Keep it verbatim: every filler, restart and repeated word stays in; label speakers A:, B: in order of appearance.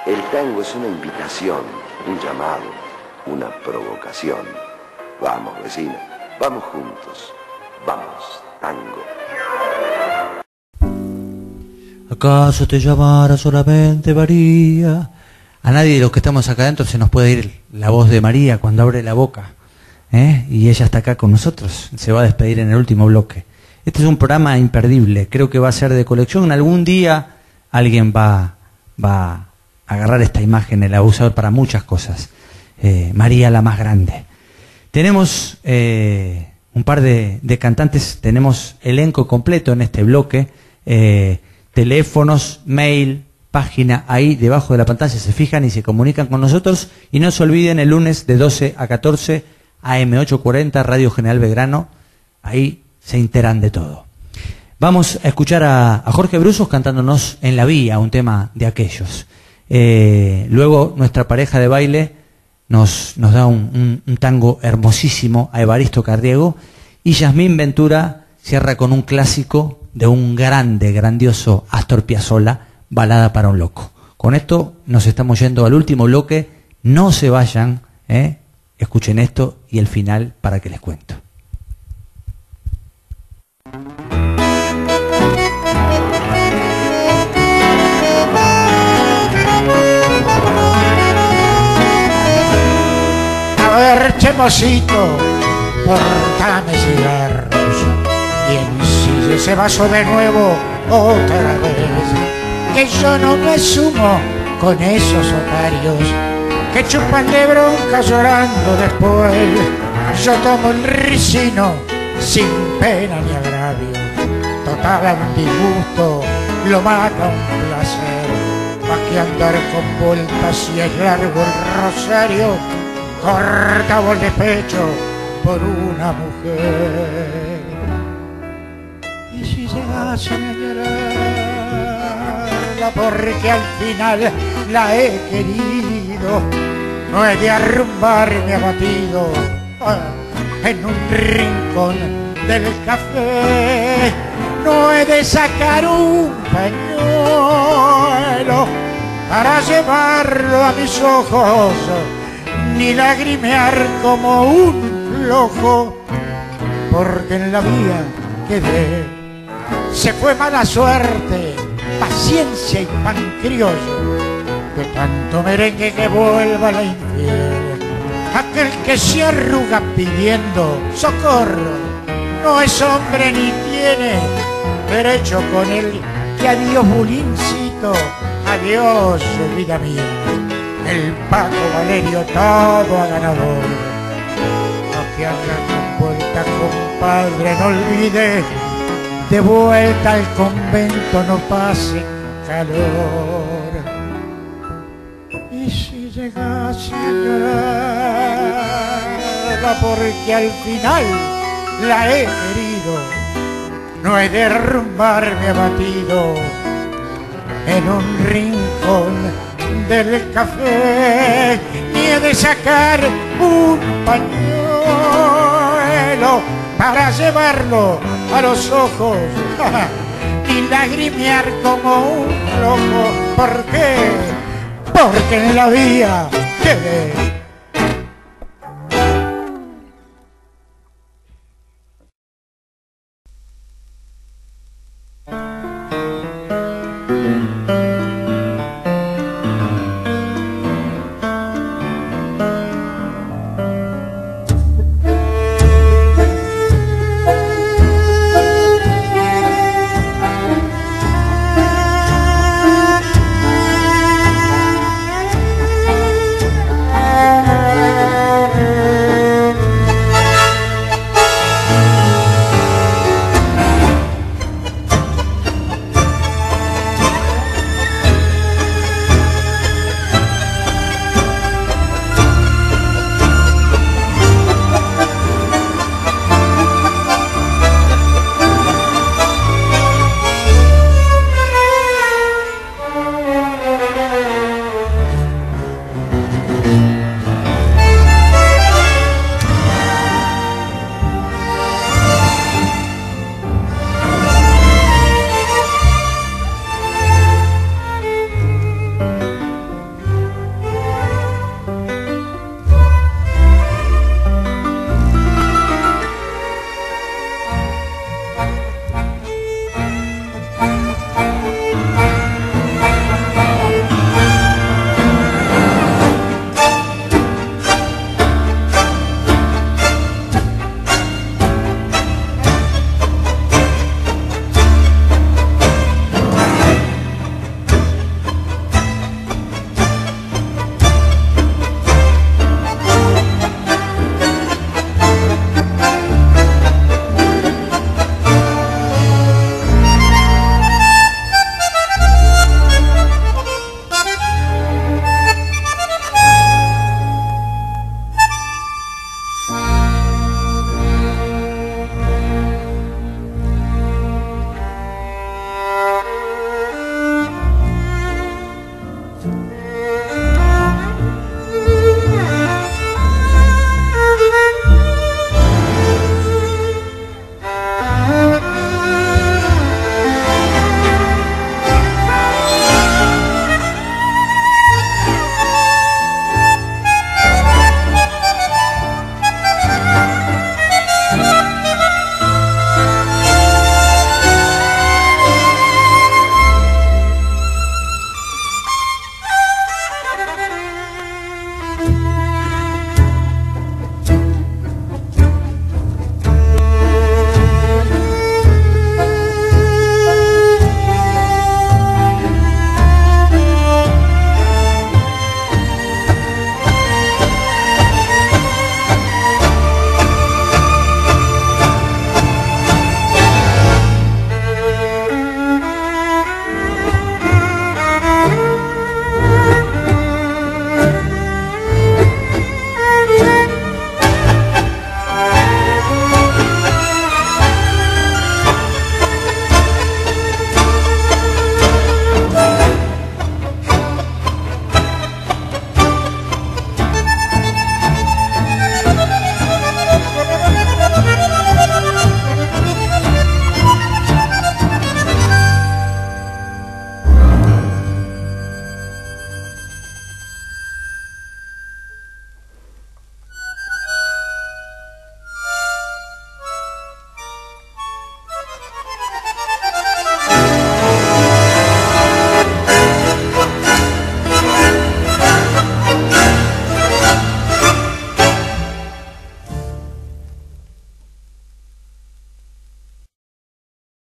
A: El tango es una invitación, un llamado, una provocación. Vamos, vecina, vamos juntos, vamos, tango.
B: ¿Acaso te llamara solamente María? A nadie de los que estamos acá adentro se nos puede ir la voz de María cuando abre la boca, ¿eh? Y ella está acá con nosotros, se va a despedir en el último bloque. Este es un programa imperdible, creo que va a ser de colección. Algún día alguien va, va a agarrar esta imagen, el abusador, para muchas cosas. Eh, María la más grande. Tenemos eh, un par de, de cantantes, tenemos elenco completo en este bloque, eh, teléfonos, mail, página, ahí debajo de la pantalla se fijan y se comunican con nosotros. Y no se olviden, el lunes de doce a catorce, A M ochocientos cuarenta, Radio General Belgrano, ahí se enteran de todo. Vamos a escuchar a, a Jorge Bruzos cantándonos En la Vía, un tema de aquellos. Eh, luego nuestra pareja de baile nos, nos da un, un, un tango hermosísimo a Evaristo Cardiego, y Yasmín Ventura cierra con un clásico de un grande, grandioso Astor Piazzolla, Balada para un loco. Con esto nos estamos yendo al último bloque. No se vayan, ¿eh? Escuchen esto y el final para que les cuento.
C: A ver, chemosito, portame cigarros y ensille ese vaso de nuevo otra vez, que yo no me sumo con esos otarios que chupan de bronca llorando después. Yo tomo el ricino sin pena ni agravio, total un disgusto lo mata un placer, más que andar con vueltas y es largo el rosario, cortado el despecho por una mujer. Y si llegase a llorarla porque al final la he querido, no he de arrumbarme abatido en un rincón del café, no he de sacar un pañuelo para llevarlo a mis ojos, ni lagrimear como un flojo, porque en la vía quedé. Se fue mala suerte, paciencia y pan criollo, de tanto merengue que vuelva la infiel. Aquel que se arruga pidiendo socorro no es hombre ni tiene derecho con él. Que adiós bulincito, adiós vida mía, el Paco Valerio todo a ganador. No que haga con vuelta, compadre, no olvide, de vuelta al convento no pase calor. Y si llegase a llorarla porque al final la he querido, no he de derrumbarme abatido en un rincón del café, ni he de sacar un pañuelo para llevarlo a los ojos, ni lagrimear como un loco. ¿Por qué? Porque en la vía quedé.